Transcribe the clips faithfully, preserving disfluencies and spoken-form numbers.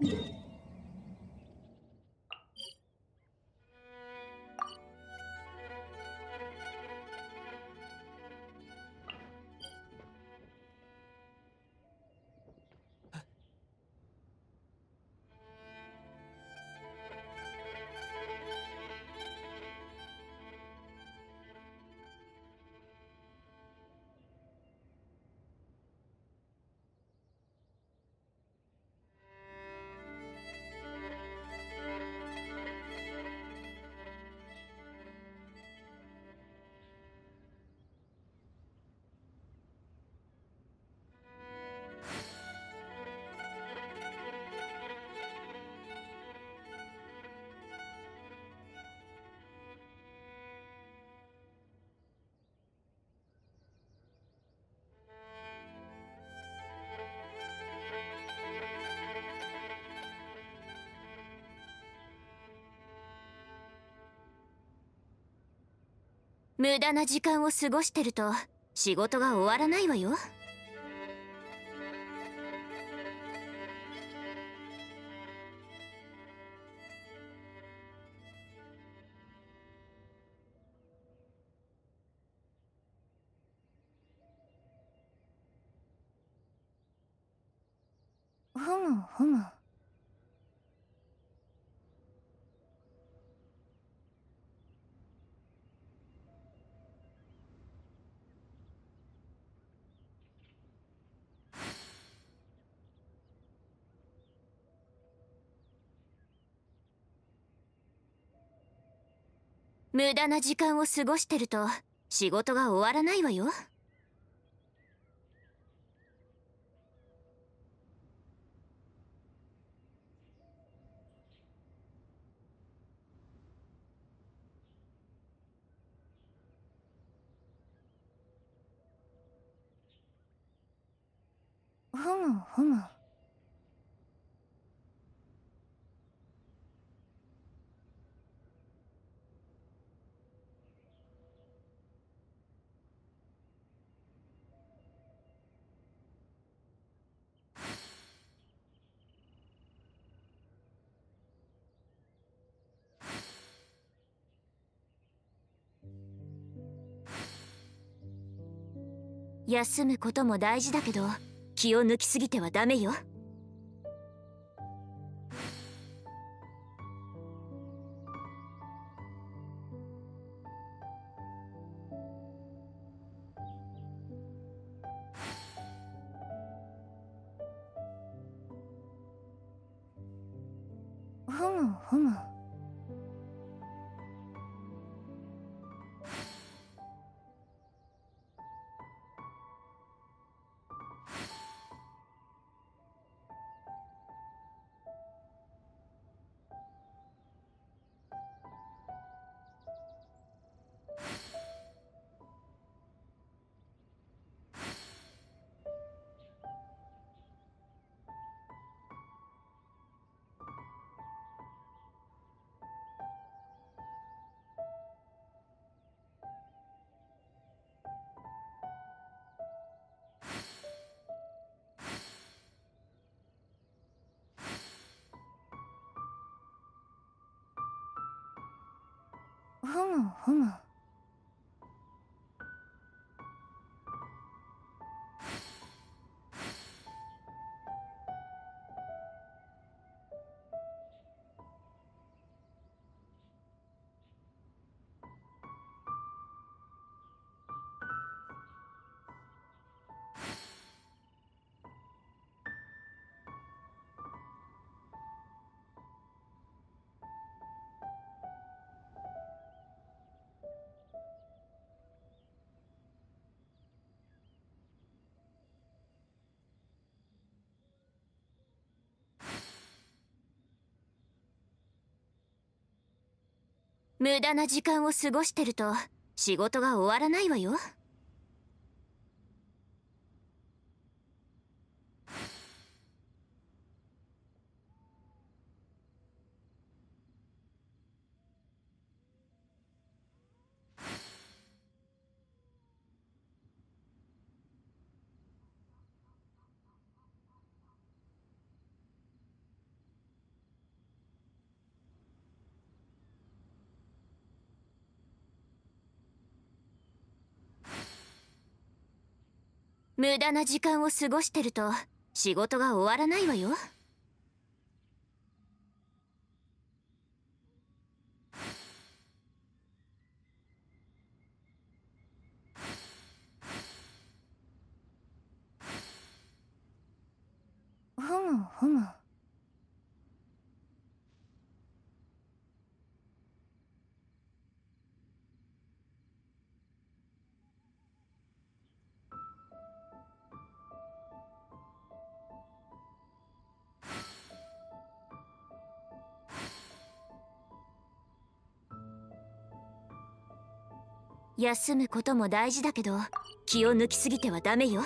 無駄な時間を過ごしてると仕事が終わらないわよ。 ふむふむ。 無駄な時間を過ごしてると仕事が終わらないわよ。 ふむふむ。 休むことも大事だけど気を抜きすぎてはダメよ。 ふむふむ。ふむふむ。 無駄な時間を過ごしてると仕事が終わらないわよ。 無駄な時間を過ごしてると仕事が終わらないわよ。 ふむふむ。 休むことも大事だけど気を抜きすぎてはダメよ。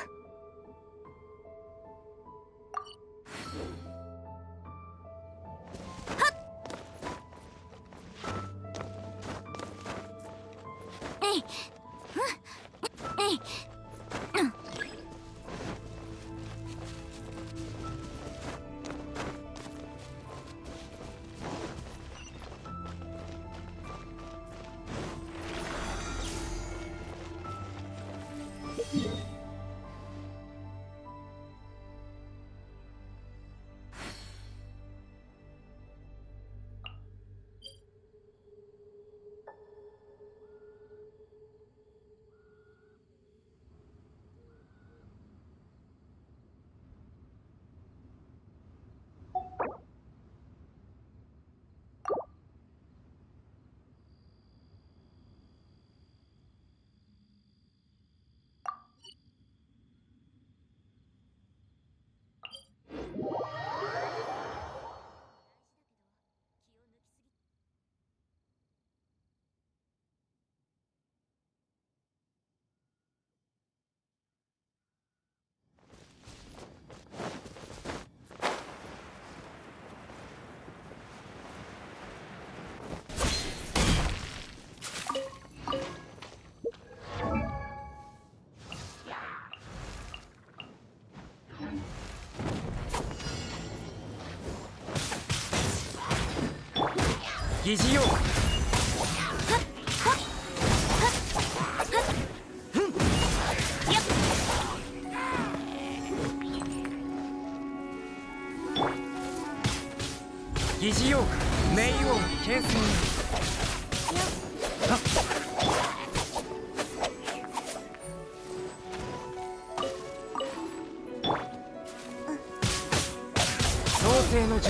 疑似用疑似用冥王剣戦創世の術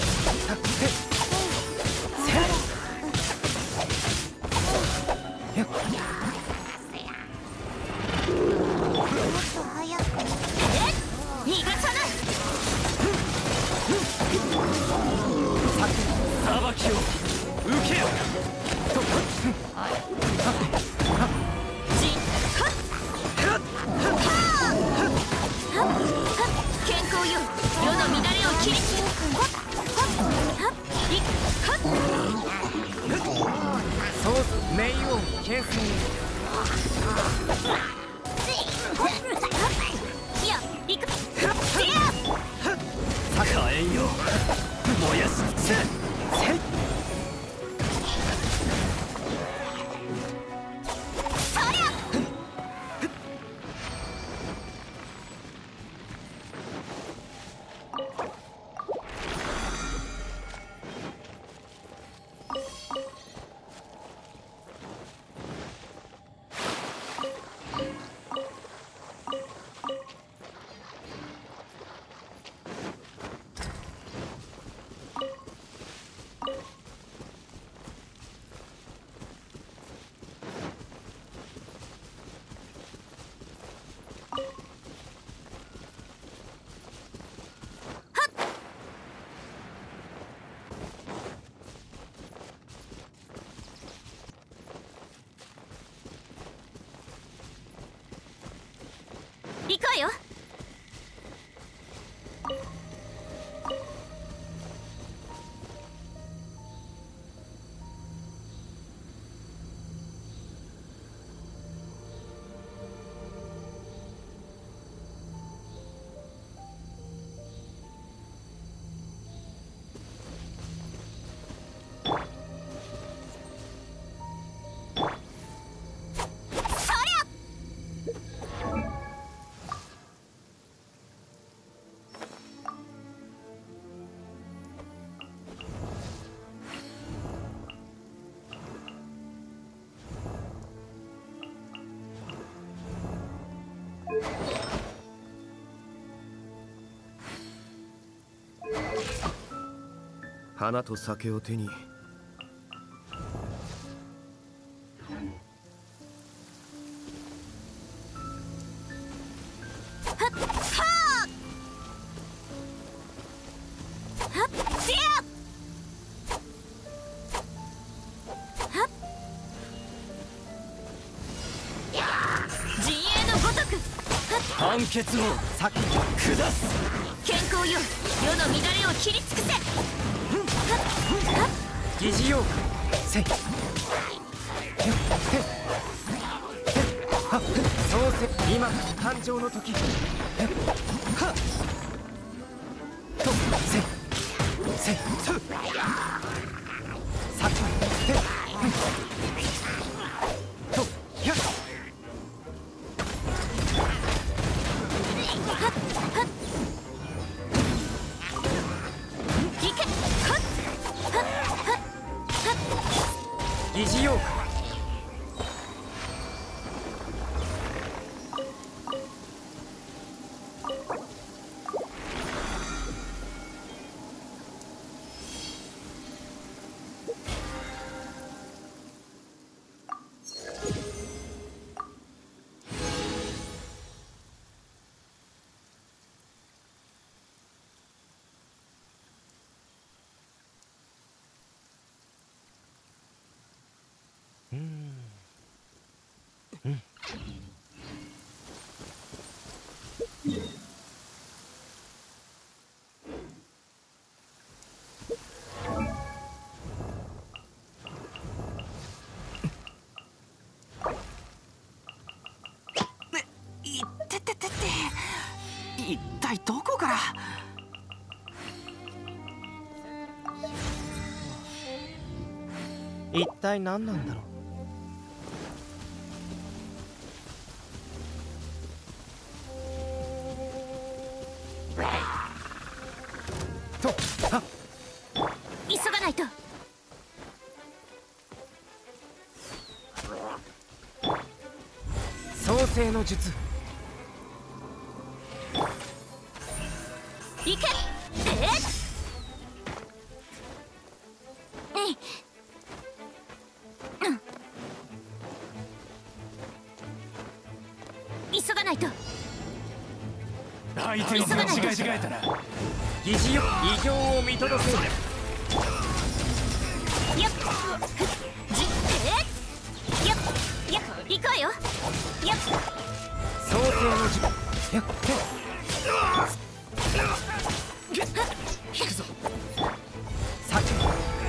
行こうよ。 花と酒を手に判決を先に下す。 健康よ、世の乱れを切り尽くせ。 疑似妖怪せい創世、今誕生の時。はっとせいせいさっとやっ疑似妖怪。一体どこから。 一体何なんだろう。 とはっ急がないと。 創世の術。 行け。えっ、えい、うん、急がないと。 相手を間違えたら疑似よ、異形を見届ける。 やっじえっやっやっ行くわよ。やっ創世の術。やっ引くぞ。先に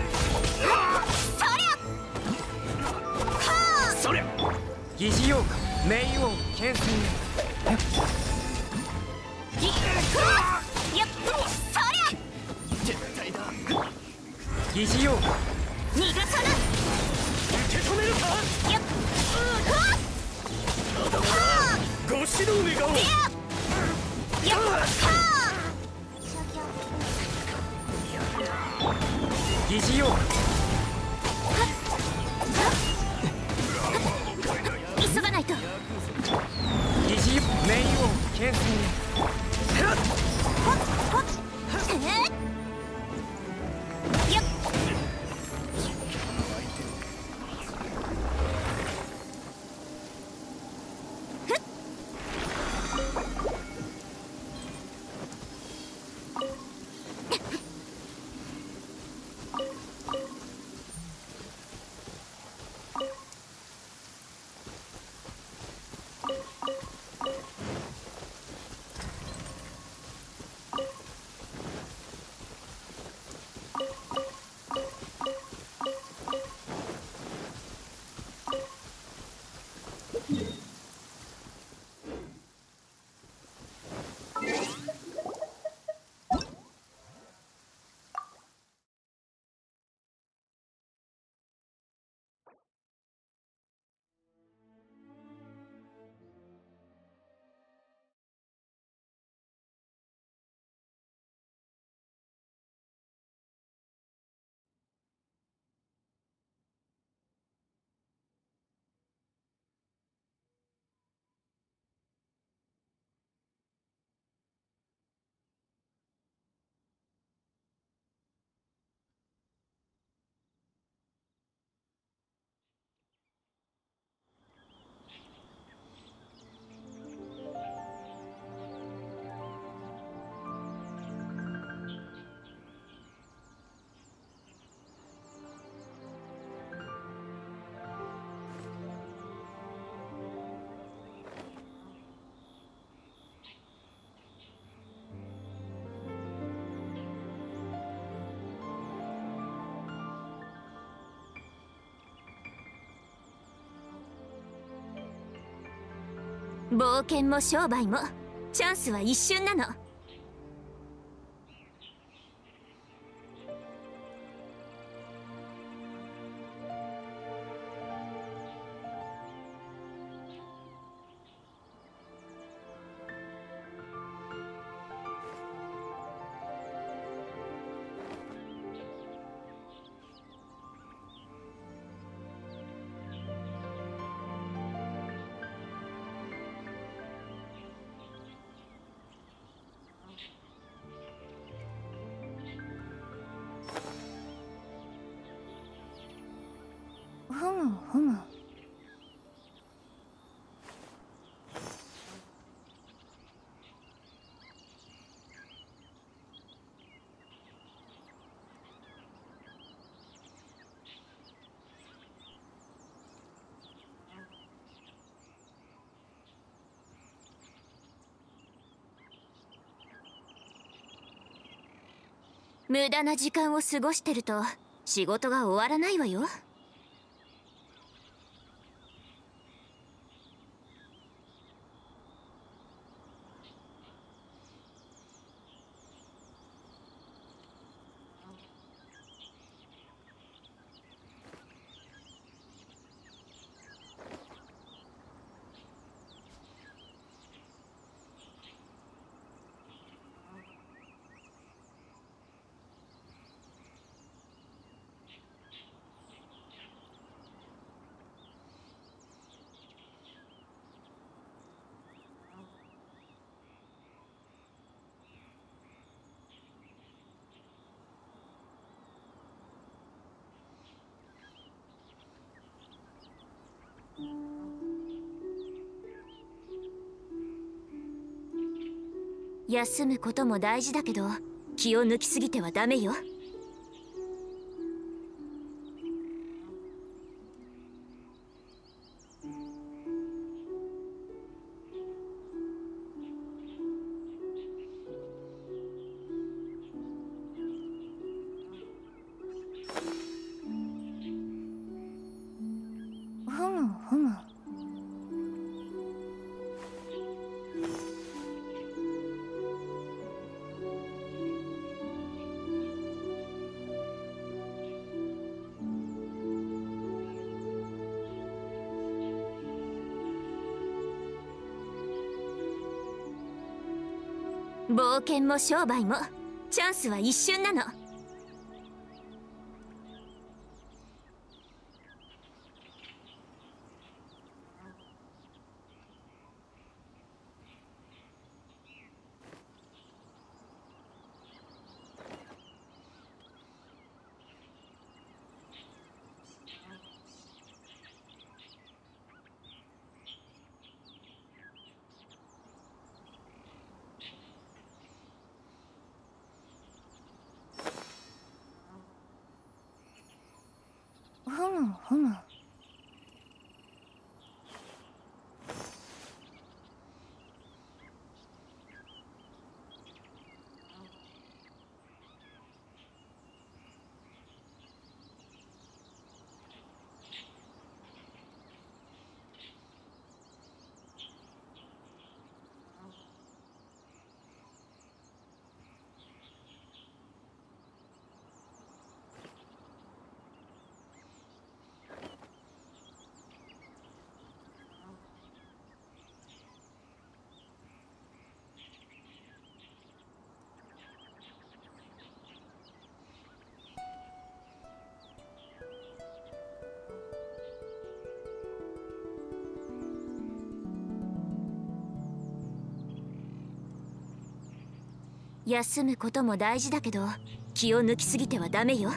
そりゃ疑似妖怪冥王剣戦。 ぎやっそりゃ絶対だ。疑似妖怪逃がさぬ。 受け止めるか。 やっご指導願おう。 やっ疑似妖怪急がないと。 疑似冥王剣戦。 やっ冒険も商売もチャンスは一瞬なの。 ふむふむ。 無駄な時間を過ごしてると仕事が終わらないわよ。休むことも大事だけど気を抜きすぎてはダメよ。 ふむふむ。 冒険も商売もチャンスは一瞬なの。 ふむふむ。 休むことも大事だけど気を抜きすぎてはダメよ。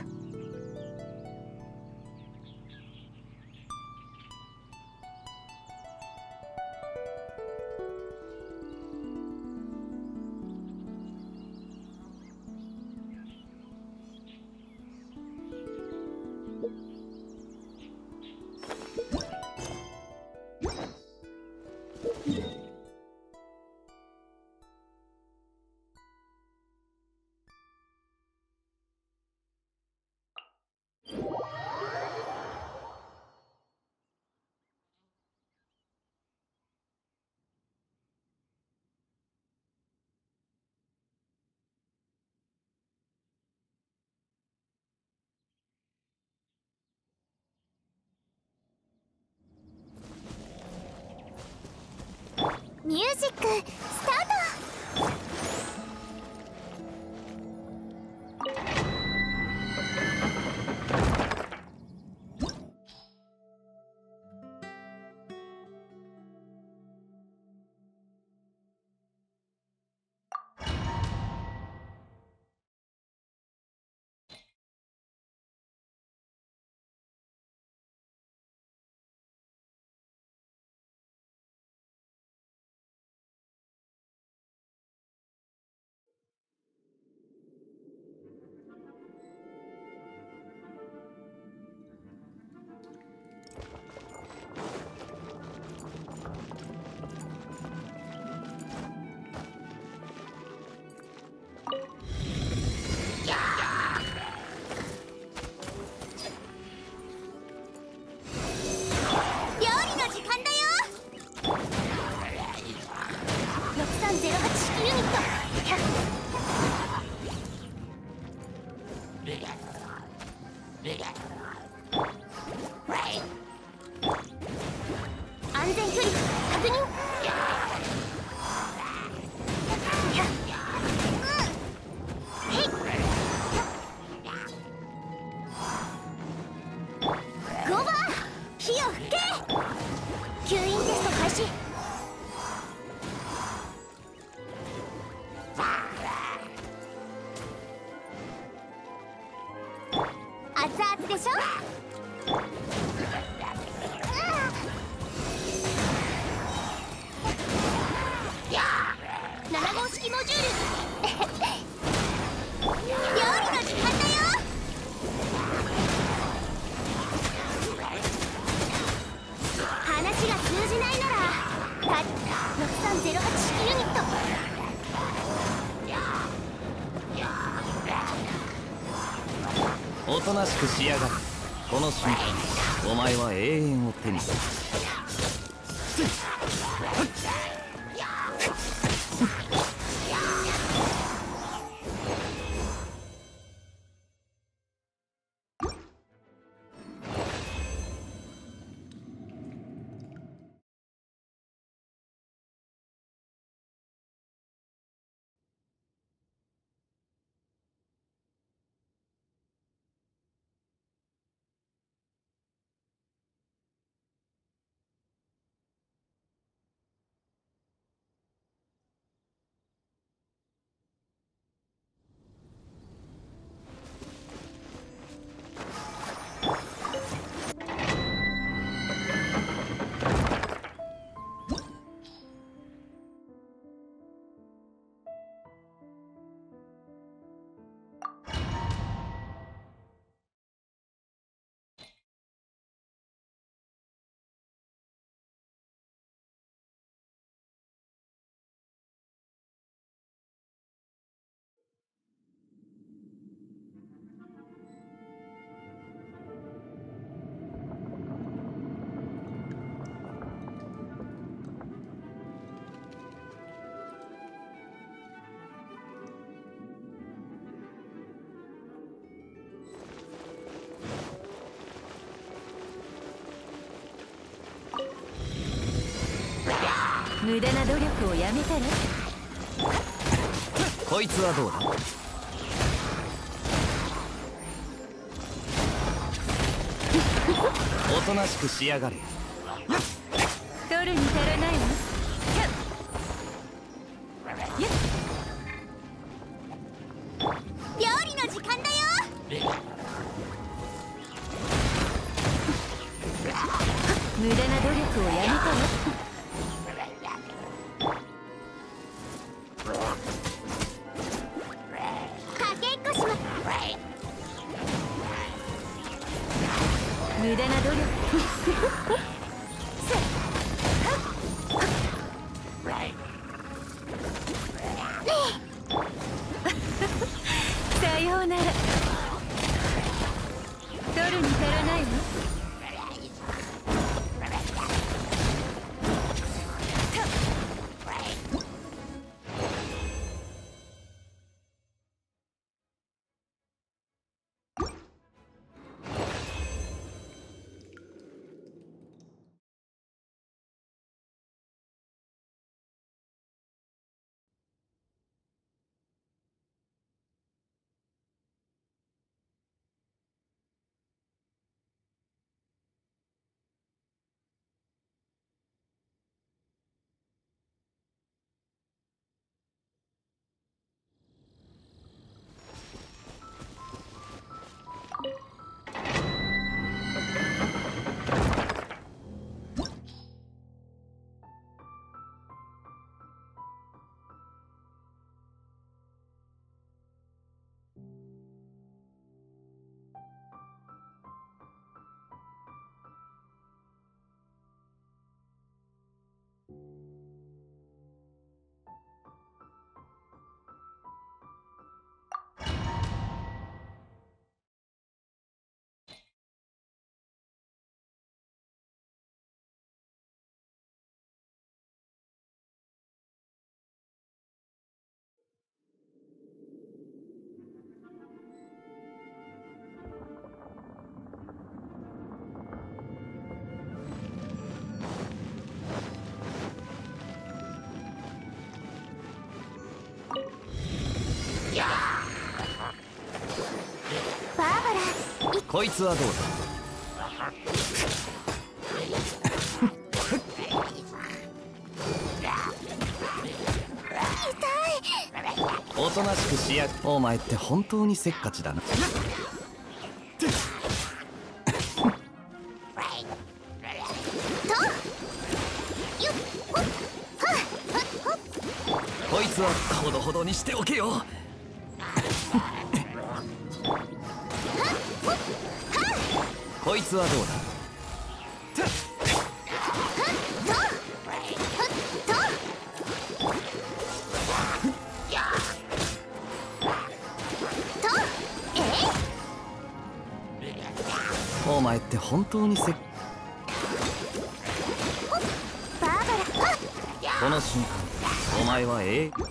ミュージックスタート。ろくさんゼロはち式ユニット。安全距離確認。ゴーバー火を吹け。吸引テスト開始。熱々でしょ。なな号式モジュール料理の時間だよ。話が通じないならろくさんゼロはち式ユニット。 おとなしくしやがる。この瞬間お前は永遠を手にする。 無駄な努力をやめたら。 こいつはどうだ。おとなしくしやがれ。 取るに足らないわ。 料理の時間だよ。 無駄な努力をやめたら。無駄な努力こいつはどうだ。おとなしくしや。お前って本当にせっかちだな。こいつはほどほどにしておけよ。こいつはどうだ。お前って本当にせっ。 バーバラ。 この瞬間お前はええ。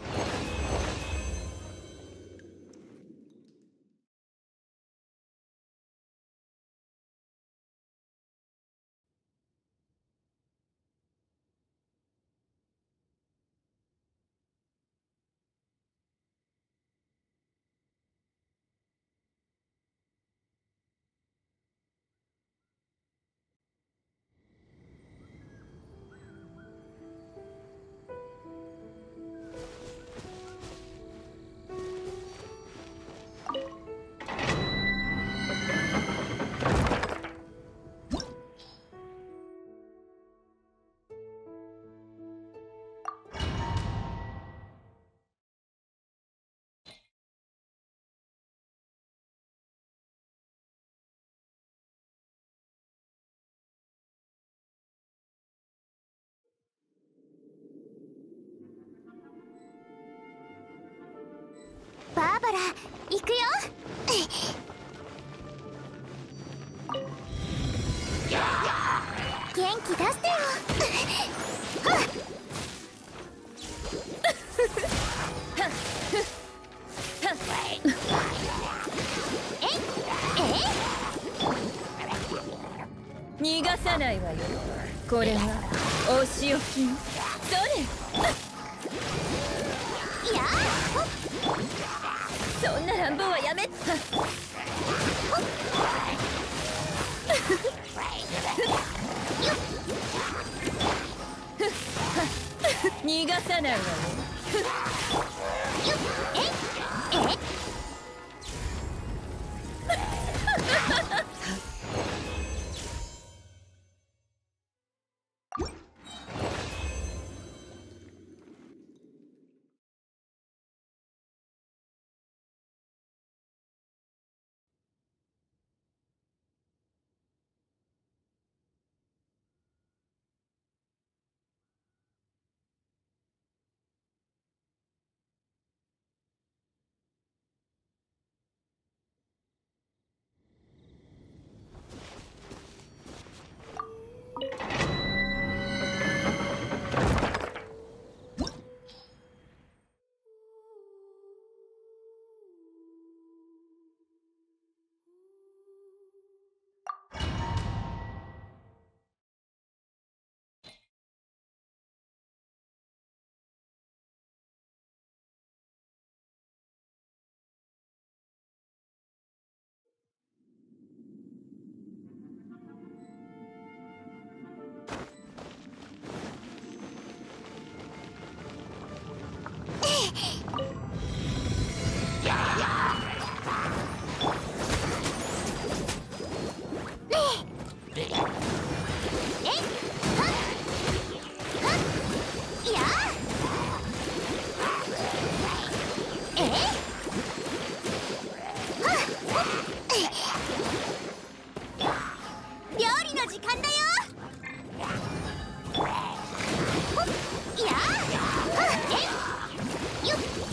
バーバラ行くよ。元気出してよ。 逃がさないわよ。これはお仕置き。それ。 いやそんな乱暴はやめ。逃がさないわよ。 ええ料理の時間だよ。いやえよっ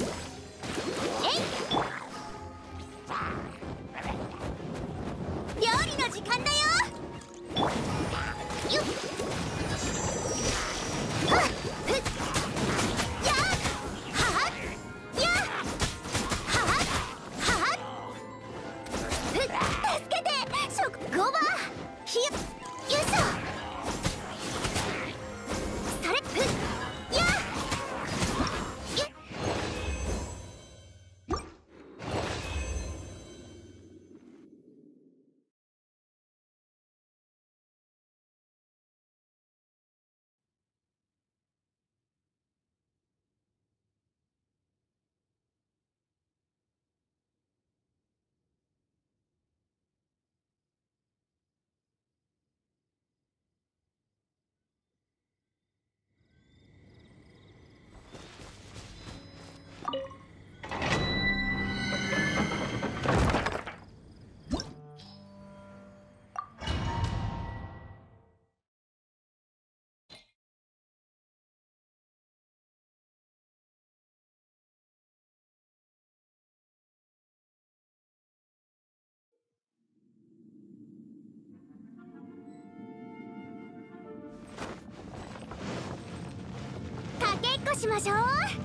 っこしましょう。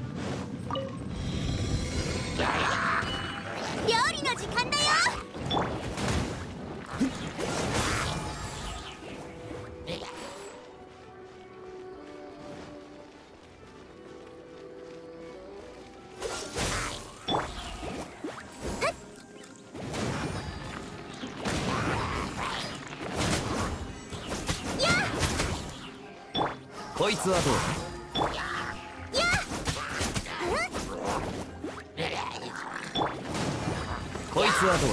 料理の時間だよ。 こいつはどうこいつはどう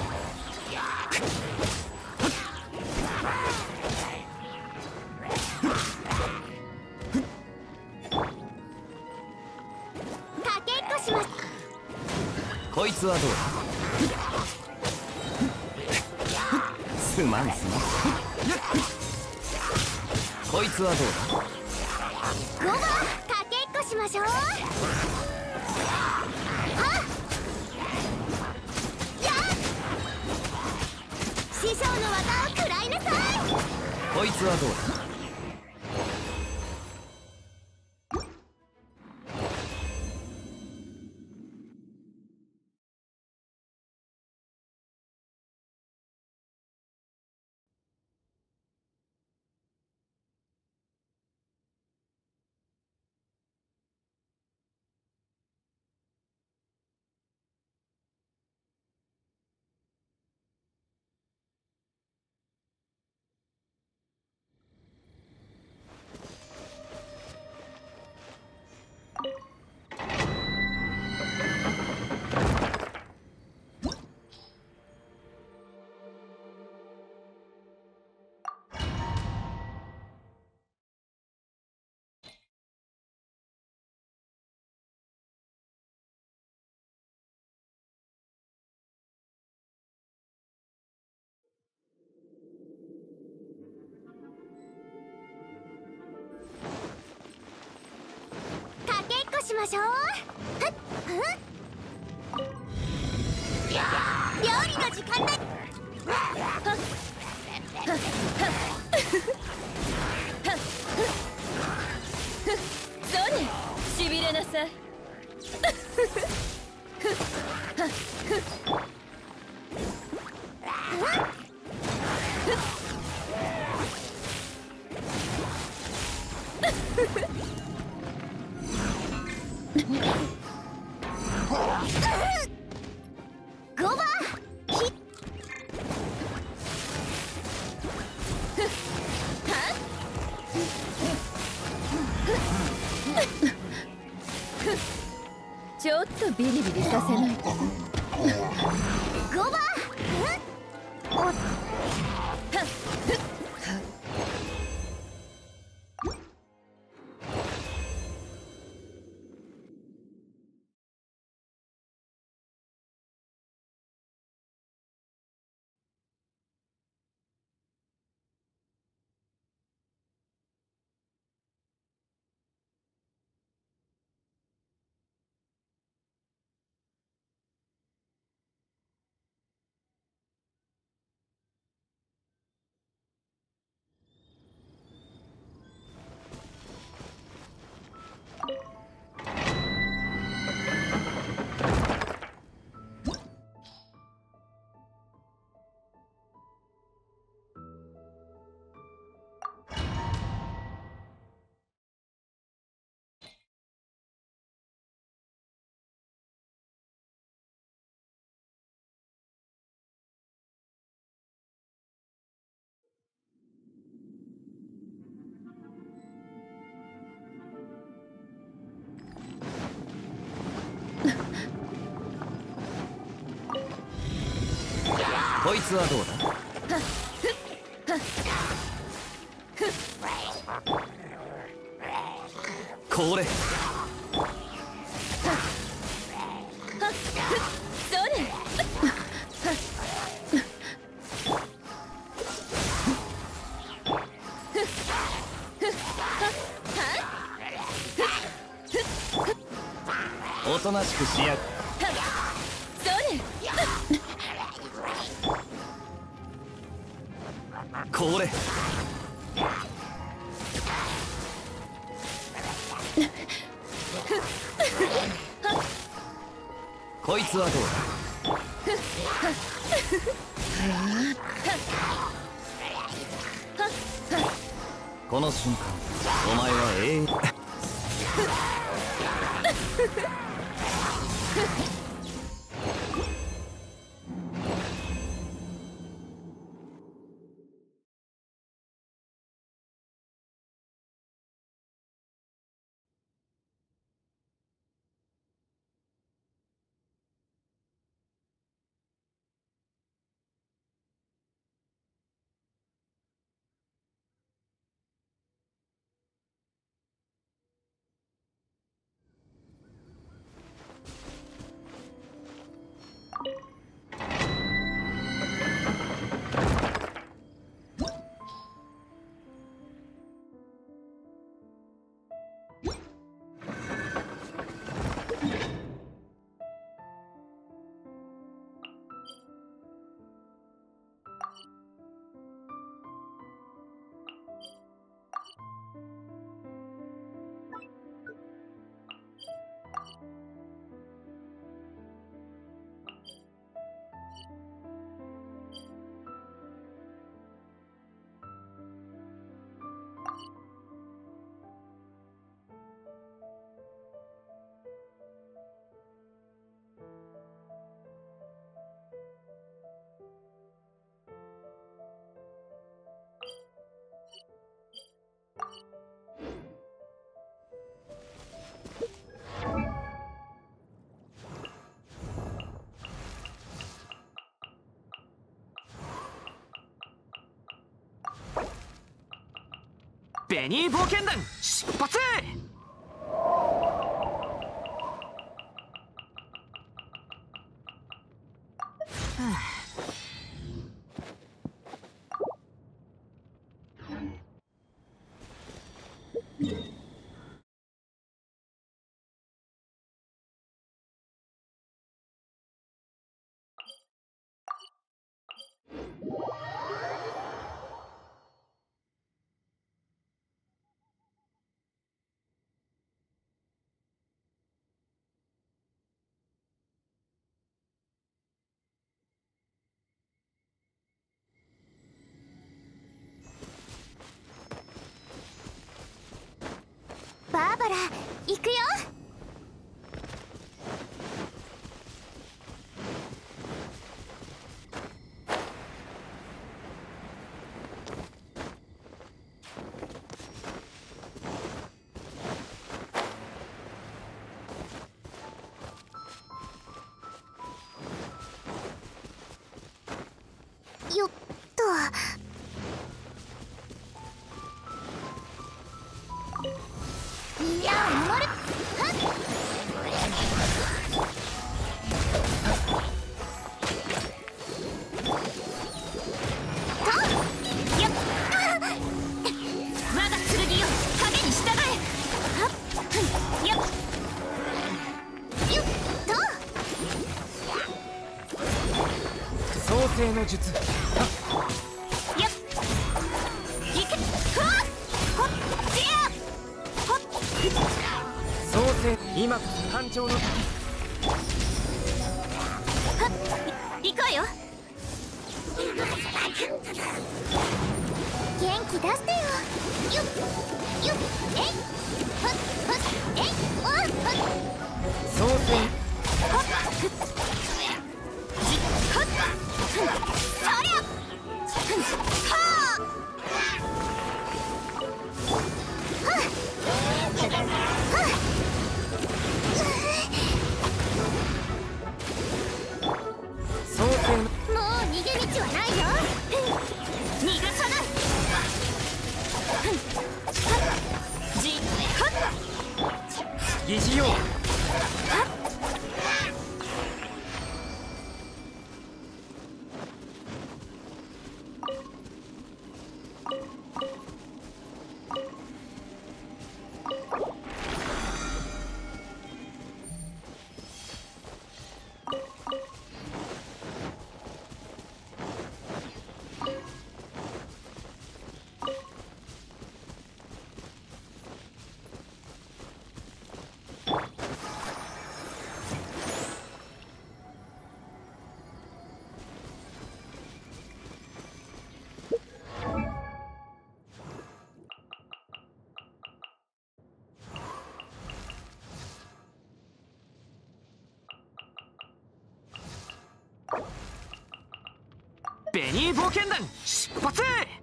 かけっこします。 こいつはどうすまんすまんこいつはどうだごばんかけっこしましょう。はっやっ師匠の技を食らいなさい。 こいつはどうだかけっこしましょう。はっはっ料理の時間だ。 そうね、しびれなさい。 ごばんひちょっとビリビリさせないと。 ごばんおっこいつはどうだこれそうね。 おとなしくしやそうね。 これこいつはどうだ。この瞬間お前は永遠ベニー冒険団出発。 バーバラ行くよ。よっと。みんなを守る。はっ。と。よっ。我が剣よ、影に従え。はっ。よっ。よっと。 創世の術。 よっ。いけ。はっ。ほっ。じゃ。 創世、今こそ誕生の時。 はっ。行こうよ。元気出してよ。よっよっ。えい。はっはっ。えい。おっはっ。 創世。 はっ。じはっ。そりゃ。はあ。はっ。 創世のもう逃げ道はないよ。逃がさない。じはっ。 疑似用。 冒険団出発。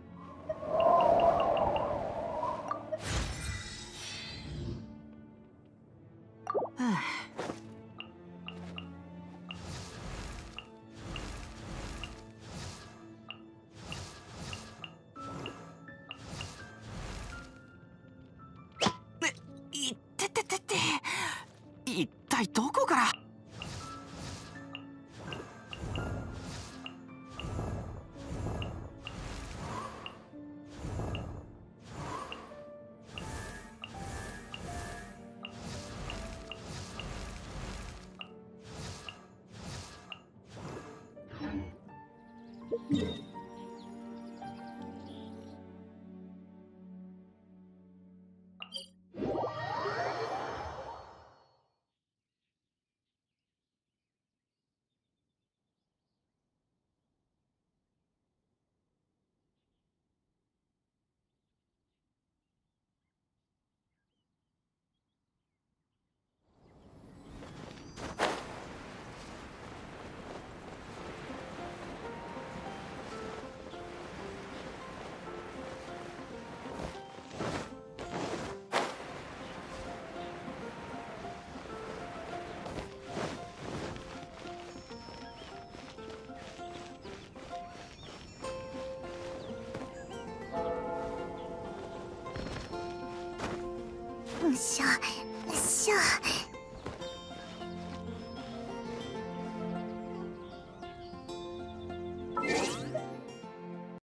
いってててて、一体どこから。 しょしょ。